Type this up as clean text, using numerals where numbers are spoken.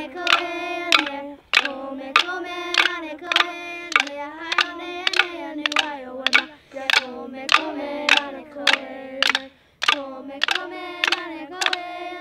こえやねこめこめなねこえやねはよねやねやねわよわなやこめこめなねこえやねこめこめなねこえ